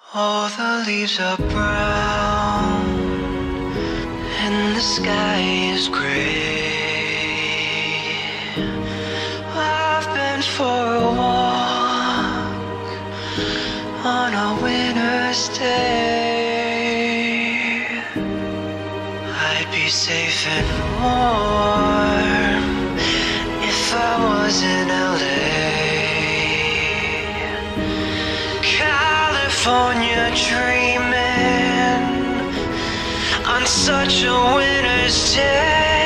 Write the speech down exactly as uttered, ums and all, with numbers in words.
All the leaves are brown and the sky is gray. I've been for a walk on a winter's day. I'd be safe and warm if I was in L A. California dreaming on such a winter's day.